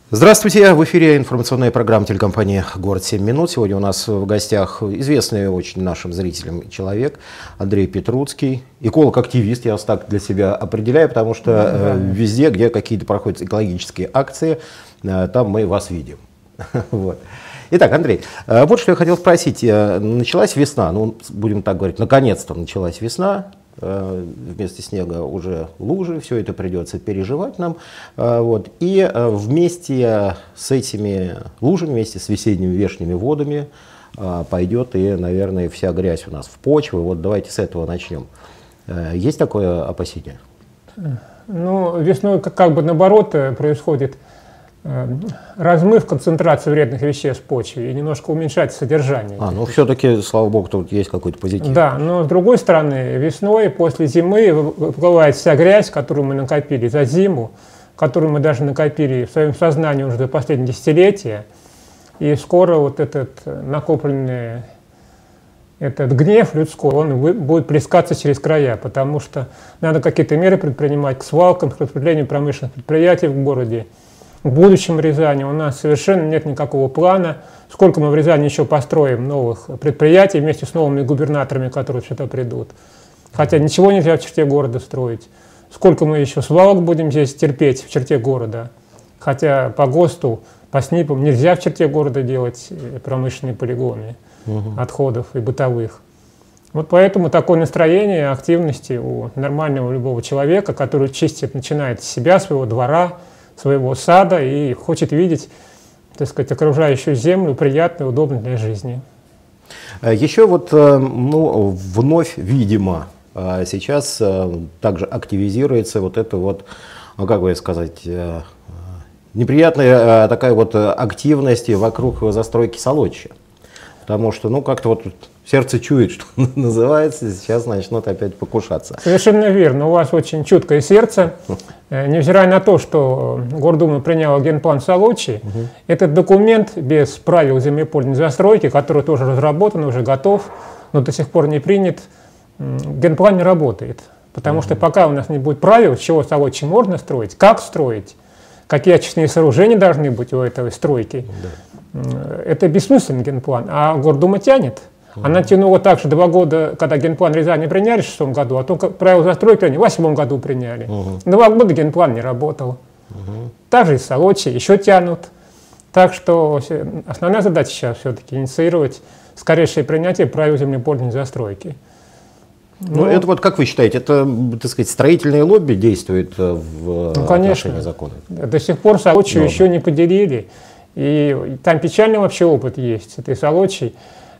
Здравствуйте! В эфире информационная программа телекомпании «Город 7 минут». Сегодня у нас в гостях известный очень нашим зрителям человек Андрей Петруцкий, эколог-активист, я вас так для себя определяю, потому что везде, где какие-то проходят экологические акции, там мы вас видим. Вот. Итак, Андрей, вот что я хотел спросить. Началась весна, ну, будем так говорить, наконец-то началась весна. Вместо снега уже лужи, все это придется переживать нам. Вот. И вместе с этими лужами, вместе с весенними вешними водами пойдет и, наверное, вся грязь у нас в почве. Вот давайте с этого начнем. Есть такое опасение? Ну, весной как бы наоборот происходит размыв концентрации вредных веществ в почве и немножко уменьшать содержание. Ну все-таки, слава богу, тут есть какой-то позитив. Да, но с другой стороны, весной после зимы выплывает вся грязь, которую мы накопили за зиму, которую мы даже накопили в своем сознании уже за последние десятилетия. И скоро вот этот накопленный этот гнев людской, он будет плескаться через края, потому что надо какие-то меры предпринимать к свалкам, к распределению промышленных предприятий в городе. В будущем Рязани у нас совершенно нет никакого плана, сколько мы в Рязани еще построим новых предприятий вместе с новыми губернаторами, которые сюда придут. Хотя ничего нельзя в черте города строить. Сколько мы еще свалок будем здесь терпеть в черте города. Хотя по ГОСТу, по СНИПам нельзя в черте города делать промышленные полигоны отходов и бытовых. Вот поэтому такое настроение активности у нормального любого человека, который чистит, начинает с себя, своего двора, своего сада и хочет видеть, так сказать, окружающую землю приятной, удобной для жизни. Еще вот, ну, вновь, видимо, сейчас также активизируется вот это вот, ну, как бы сказать, неприятная такая вот активность вокруг застройки Солочи. Потому что, ну, как-то вот сердце чует, что называется, сейчас начнут опять покушаться. Совершенно верно. У вас очень чуткое сердце. Невзирая на то, что Гордума приняла генплан Солочи, этот документ без правил землепольной застройки, который тоже разработан, уже готов, но до сих пор не принят, генплан не работает. Потому что пока у нас не будет правил, с чего Солочи можно строить, как строить, какие очистные сооружения должны быть у этой стройки, это бессмысленный генплан. А Гордума тянет. Она тянула также 2 года, когда генплан Рязани приняли в 2006 году, а только правила застройки они в 2008 году приняли. 2 года генплан не работал. Также и Солочи еще тянут. Так что основная задача сейчас все-таки инициировать скорейшее принятие правил землепольной застройки. Ну, это вот как вы считаете, это, так сказать, строительное лобби действует в отношении закона? До сих пор Солочи еще не поделили. И там печальный вообще опыт есть с этой Солочи.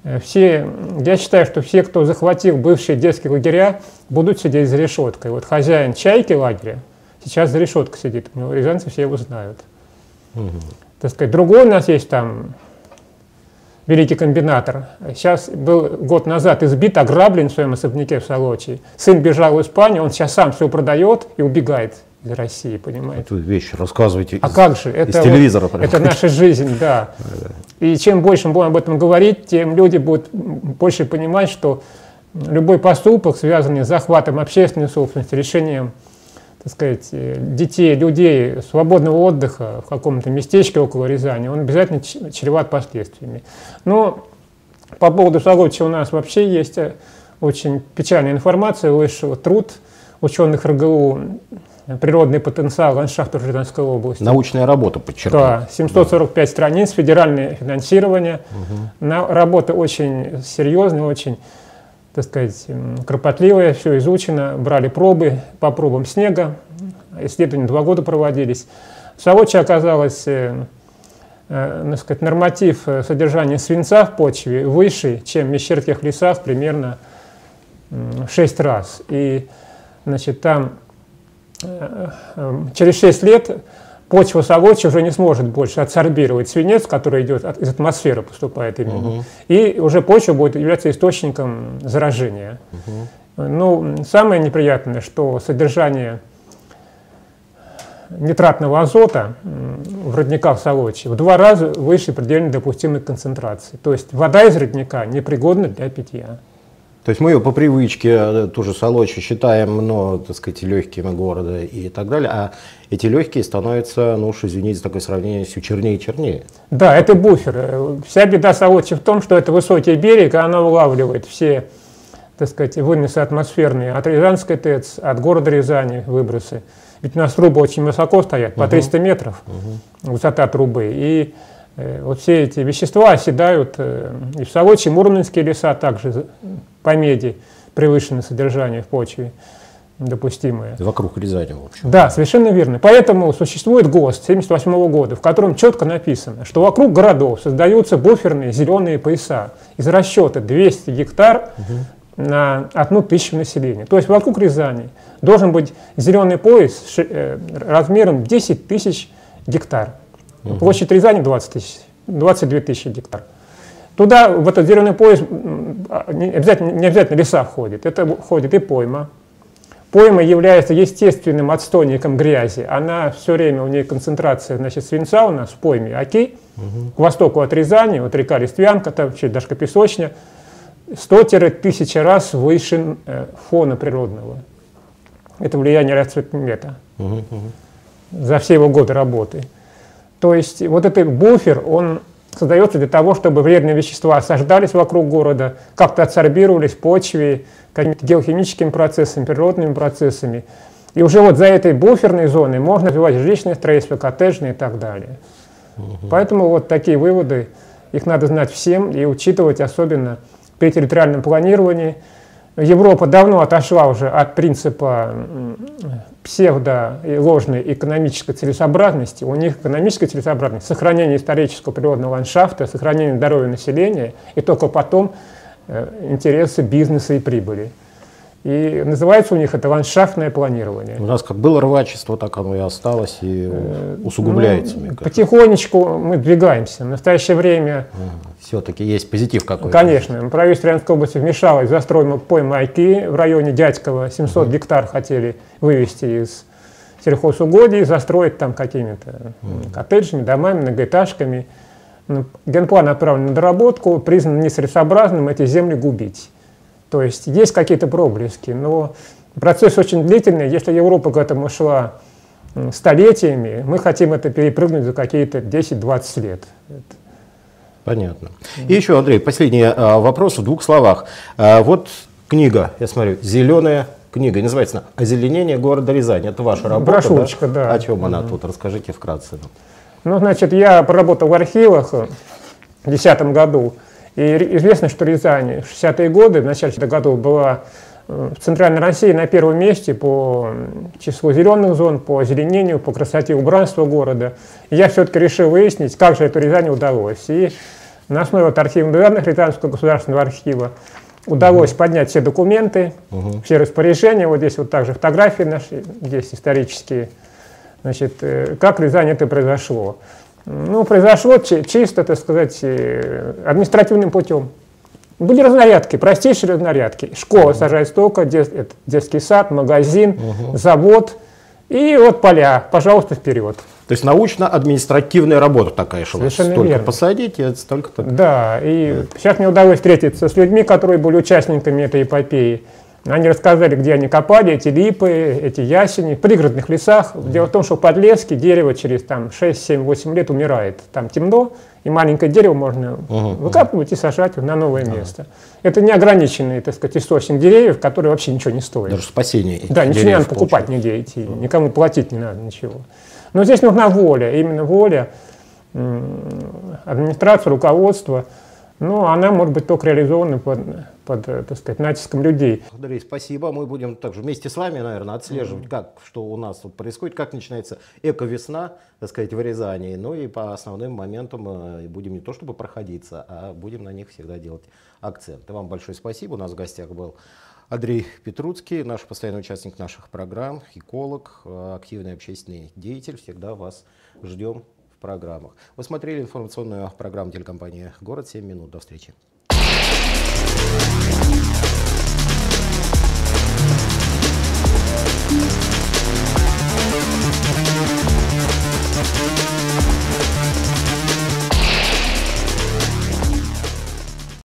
Я считаю, что все, кто захватил бывшие детские лагеря, будут сидеть за решеткой. Вот хозяин «Чайки» лагеря сейчас за решеткой сидит. Рязанцы все его знают. Так сказать, другой у нас есть там великий комбинатор. Сейчас был год назад избит, ограблен в своем особняке в Солочи. Сын бежал в Испанию, он сейчас сам все продает и убегает из России, понимаете? Эту вещь рассказывайте как же? Это из телевизора. Вот, это наша жизнь, да. И чем больше мы будем об этом говорить, тем люди будут больше понимать, что любой поступок, связанный с захватом общественной собственности, решением, так сказать, детей, людей, свободного отдыха в каком-то местечке около Рязани, он обязательно чреват последствиями. Но по поводу Солочи у нас вообще есть очень печальная информация, вышел труд ученых РГУ «Природный потенциал ландшафта Рязанской области». Научная работа, подчеркну. Да, 745 страниц, федеральное финансирование. Работа очень серьезная, очень, так сказать, кропотливая, все изучено. Брали пробы по пробам снега, исследования 2 года проводились. В Солочи оказалось, так сказать, норматив содержания свинца в почве выше, чем в мещерских лесах примерно в 6 раз. И, значит, там через 6 лет почва Солочи уже не сможет больше адсорбировать свинец, который идет из атмосферы, поступает именно. И уже почва будет являться источником заражения. Ну, самое неприятное, что содержание нитратного азота в родниках Солочи в 2 раза выше предельно допустимой концентрации. То есть вода из родника непригодна для питья. То есть мы по привычке ту же Солочь считаем, ну, так сказать, легкими города и так далее, а эти легкие становятся, ну уж извините, такое сравнение, все чернее и чернее. Да, это буфер. Вся беда Солочи в том, что это высокий берег, и она улавливает все, так сказать, выносы атмосферные от Рязанской ТЭЦ, от города Рязани выбросы. Ведь у нас трубы очень высоко стоят, по 300 метров высота трубы. И вот все эти вещества оседают и в Солочи, Мурманские леса также по меди превышено содержание в почве допустимое. Вокруг Рязани, в общем. Да, совершенно верно. Поэтому существует ГОСТ 1978 года, в котором четко написано, что вокруг городов создаются буферные зеленые пояса из расчета 200 гектар на 1000 населения. То есть вокруг Рязани должен быть зеленый пояс размером 10 тысяч гектар. Площадь Рязани 22 тысячи гектар. Туда, в этот зеленый пояс, не обязательно леса входит. Это входит и пойма. Пойма является естественным отстойником грязи. Она все время, у нее концентрация, значит, свинца у нас в пойме Оки. К востоку от Рязани, вот река Листвянка, там чуть Дашко-Песочня, 100-1000 раз выше фона природного. Это влияние расцветмета за все его годы работы. То есть вот этот буфер, он создается для того, чтобы вредные вещества осаждались вокруг города, как-то адсорбировались в почве, какими-то геохимическими процессами, природными процессами. И уже вот за этой буферной зоной можно развивать жилищное строительство, коттеджное и так далее. Поэтому вот такие выводы, их надо знать всем и учитывать, особенно при территориальном планировании. Европа давно отошла уже от принципа псевдо- и ложной экономической целесообразности. У них экономическая целесообразность — сохранение исторического природного ландшафта, сохранение здоровья населения, и только потом интересы бизнеса и прибыли. И называется у них это ландшафтное планирование. У нас как было рвачество, так оно и осталось, и усугубляется, мне кажется. Потихонечку мы двигаемся. В настоящее время... Все-таки есть позитив какой-то. Конечно. Правительство Рязанской области вмешалось в застройку поймы Оки в районе Дядькова. 700 гектар хотели вывести из сельхозугодий, застроить там какими-то коттеджами, домами, многоэтажками. Генплан отправлен на доработку, признан нецелесообразным эти земли губить. То есть есть какие-то проблески, но процесс очень длительный. Если Европа к этому шла столетиями, мы хотим это перепрыгнуть за какие-то 10-20 лет. Понятно. И еще, Андрей, последний вопрос в 2 словах. Вот книга, я смотрю, «Зеленая книга», называется «Озеленение города Рязани». Это ваша работа, брошюрочка, да? О чем она тут? Расскажите вкратце. Ну, значит, я проработал в архивах в 2010 году. И известно, что Рязань в 60-е годы, в начале 60-х годов, была в Центральной России на первом месте по числу зеленых зон, по озеленению, по красоте убранства города. И я все-таки решил выяснить, как же эту Рязань удалось. И на основе вот архивных данных Рязанского государственного архива удалось поднять все документы, все распоряжения. Вот здесь вот также фотографии наши, здесь исторические. Значит, как в Рязани это произошло. Ну, произошло чисто, так сказать, административным путем. Были разнарядки, простейшие разнарядки. Школа сажать столько, детский сад, магазин, завод. И вот поля, пожалуйста, вперед. То есть научно-административная работа такая шла. Совершенно столько верно. посадить, и столько-то... Да, и сейчас мне удалось встретиться с людьми, которые были участниками этой эпопеи. Они рассказали, где они копали эти липы, эти ясени, в пригородных лесах. Дело в том, что в подлеске дерево через 6, 7, 8 лет умирает. Там темно, и маленькое дерево можно выкапывать и сажать на новое место. Это неограниченный, так сказать, источник деревьев, которые вообще ничего не стоят. Даже спасение. Да, ничего не надо покупать нигде идти, никому платить не надо ничего. Но здесь нужна воля, именно воля администрации, руководства. Но она может быть только реализована под так сказать, натиском людей. Андрей, спасибо. Мы будем также вместе с вами, наверное, отслеживать, что у нас тут происходит, как начинается эко-весна, так сказать, в Рязани. Ну и по основным моментам будем не то чтобы проходиться, а будем на них всегда делать акцент. И вам большое спасибо. У нас в гостях был Андрей Петруцкий, наш постоянный участник наших программ, эколог, активный общественный деятель. Всегда вас ждем в программах. Вы смотрели информационную программу телекомпании «Город». 7 минут. До встречи.